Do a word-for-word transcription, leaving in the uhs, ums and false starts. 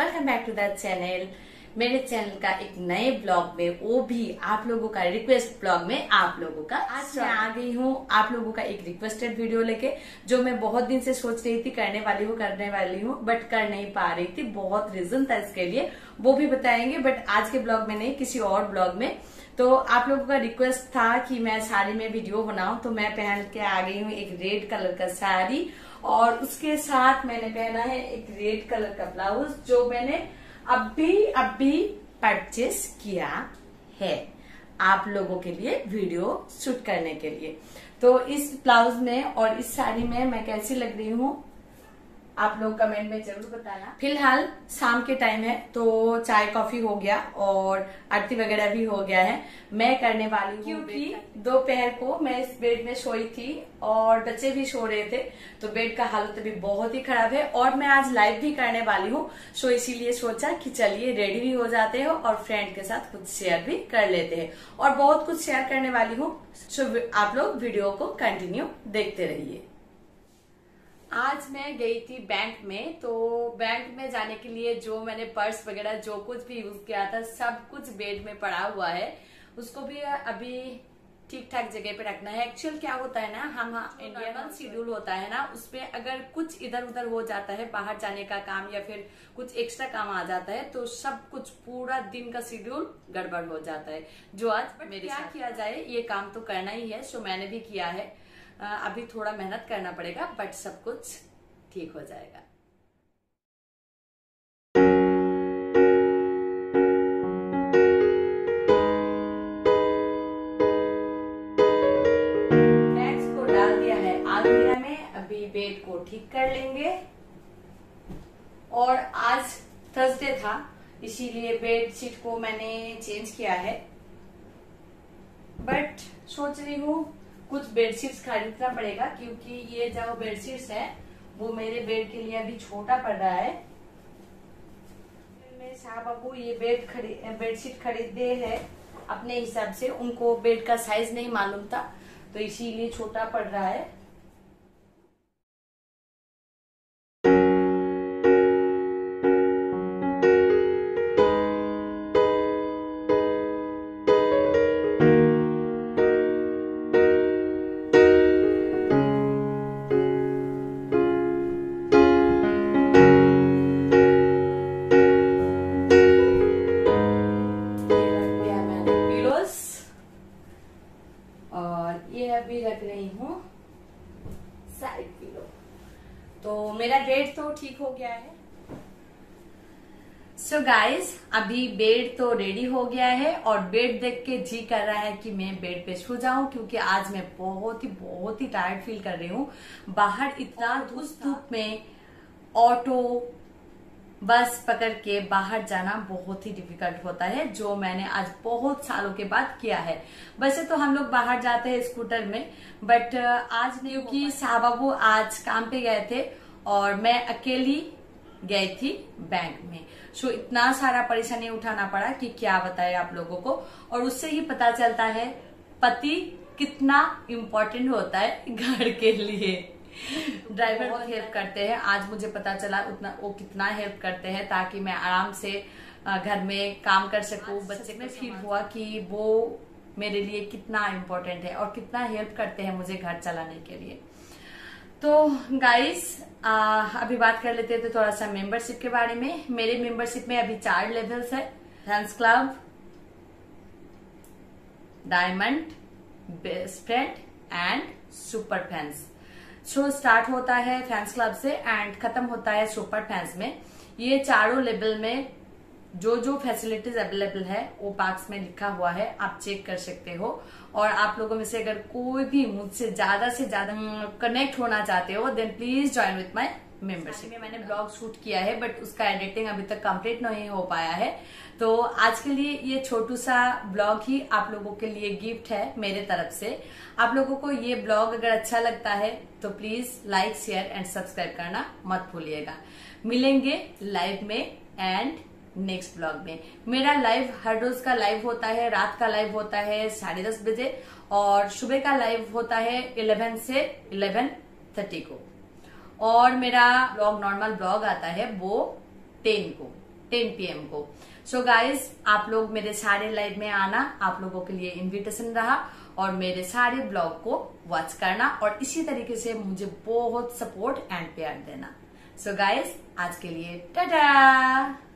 Welcome back to the channel. मेरे channel का एक नए ब्लॉग में, वो भी आप लोगों का रिक्वेस्ट ब्लॉग में आप लोगों का आज मैं आ गई हूँ आप लोगों का एक रिक्वेस्टेड वीडियो लेके, जो मैं बहुत दिन से सोच रही थी करने वाली हूँ करने वाली हूँ बट कर नहीं पा रही थी। बहुत रीजन था इसके लिए, वो भी बताएंगे बट आज के ब्लॉग में नहीं, किसी और ब्लॉग में। तो आप लोगों का रिक्वेस्ट था कि मैं साड़ी में वीडियो बनाऊं, तो मैं पहन के आ गई हूँ एक रेड कलर का साड़ी और उसके साथ मैंने पहना है एक रेड कलर का ब्लाउज, जो मैंने अभी अभी परचेस किया है आप लोगों के लिए वीडियो शूट करने के लिए। तो इस ब्लाउज में और इस साड़ी में मैं कैसी लग रही हूँ आप लोग कमेंट में जरूर बताना। फिलहाल शाम के टाइम है तो चाय कॉफी हो गया और आरती वगैरह भी हो गया है। मैं करने वाली हूँ क्योंकि दोपहर को मैं इस बेड में सोई थी और बच्चे भी सो रहे थे, तो बेड का हालत भी बहुत ही खराब है और मैं आज लाइव भी करने वाली हूँ। सो इसीलिए सोचा कि चलिए रेडी भी हो जाते हो और फ्रेंड के साथ कुछ शेयर भी कर लेते हैं और बहुत कुछ शेयर करने वाली हूँ। सो आप लोग वीडियो को कंटिन्यू देखते रहिए। आज मैं गई थी बैंक में, तो बैंक में जाने के लिए जो मैंने पर्स वगैरह जो कुछ भी यूज किया था सब कुछ बेड में पड़ा हुआ है, उसको भी अभी ठीक ठाक जगह पे रखना है। एक्चुअल क्या होता है ना, हम इंडियन शेड्यूल होता है ना, उसमें अगर कुछ इधर उधर हो जाता है, बाहर जाने का काम या फिर कुछ एक्स्ट्रा काम आ जाता है, तो सब कुछ पूरा दिन का शेड्यूल गड़बड़ हो जाता है। जो आज मेरे क्या किया जाए, ये काम तो करना ही है। सो मैंने भी किया है। अभी थोड़ा मेहनत करना पड़ेगा बट सब कुछ ठीक हो जाएगा। बैग्स को डाल दिया है अलमीरा में, अभी बेड को ठीक कर लेंगे। और आज थर्सडे था इसीलिए बेड शीट को मैंने चेंज किया है, बट सोच रही हूँ कुछ बेडशीट्स खरीदना पड़ेगा क्योंकि ये जो बेडशीट्स है वो मेरे बेड के लिए अभी छोटा पड़ रहा है। मेरे शाह बाबू ये बेड खरीद बेडशीट खरीदे हैं अपने हिसाब से, उनको बेड का साइज नहीं मालूम था तो इसीलिए छोटा पड़ रहा है। अभी रख रही हूँ साइड पिलो। तो मेरा बेड तो ठीक हो गया है। सो so गाइज, अभी बेड तो रेडी हो गया है और बेड देख के जी कर रहा है कि मैं बेड पे सो जाऊं, क्योंकि आज मैं बहुत ही बहुत ही टायर्ड फील कर रही हूँ। बाहर इतना धूप धूप में ऑटो बस पकड़ के बाहर जाना बहुत ही डिफिकल्ट होता है, जो मैंने आज बहुत सालों के बाद किया है। वैसे तो हम लोग बाहर जाते हैं स्कूटर में, बट आज नहीं, क्योंकि शाह बाबू आज काम पे गए थे और मैं अकेली गई थी बैंक में। सो इतना सारा परेशानी उठाना पड़ा कि क्या बताए आप लोगों को। और उससे ही पता चलता है पति कितना इम्पोर्टेंट होता है घर के लिए। ड्राइवर बहुत हेल्प करते हैं, आज मुझे पता चला उतना वो कितना हेल्प करते हैं ताकि मैं आराम से घर में काम कर सकूं। बच्चे में फील हुआ कि वो मेरे लिए कितना इम्पोर्टेंट है और कितना हेल्प करते हैं मुझे घर चलाने के लिए। तो गाइस, अभी बात कर लेते हैं तो थोड़ा सा मेंबरशिप के बारे में। मेरे मेंबरशिप में अभी चार लेवल्स है: fans club, diamond, best friend and super fans. Show start होता है फैंस क्लब से एंड खत्म होता है सुपर फैंस में। ये चारों लेवल में जो जो फैसिलिटीज अवेलेबल है वो बॉक्स में लिखा हुआ है, आप चेक कर सकते हो। और आप लोगों में से अगर कोई भी मुझसे ज्यादा से ज्यादा कनेक्ट होना चाहते हो then please join with my membership में। मैंने ब्लॉग शूट किया है बट उसका एडिटिंग अभी तक कंप्लीट नहीं हो पाया है, तो आज के लिए ये छोटू सा ब्लॉग ही आप लोगों के लिए गिफ्ट है मेरे तरफ से। आप लोगों को ये ब्लॉग अगर अच्छा लगता है तो please like share and subscribe करना मत भूलिएगा। मिलेंगे लाइव में एंड नेक्स्ट ब्लॉग में। मेरा लाइव हर रोज का लाइव होता है, रात का लाइव होता है साढ़े दस बजे और सुबह का लाइव होता है इलेवन से इलेवन थर्टी को। और मेरा ब्लॉग नॉर्मल ब्लॉग आता है वो टेन को। टेन पी एम को। सो so गाइज, आप लोग मेरे सारे लाइव में आना, आप लोगों के लिए इनविटेशन रहा, और मेरे सारे ब्लॉग को वॉच करना और इसी तरीके से मुझे बहुत सपोर्ट एंड प्यार देना। सो so गाइज, आज के लिए टाटा।